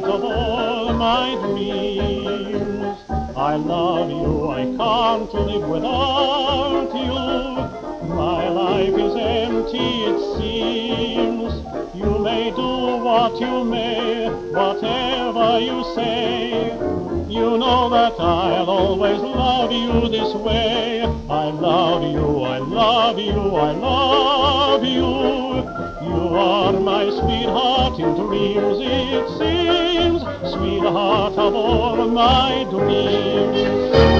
sweetheart of all my dreams. I love you, I can't live without you. My life is empty, it seems. You may do what you may, whatever you say. You know that I'll always love you this way. I love you, I love you, I love you. You are my sweetheart in dreams, it seems. Sweetheart of all my dreams.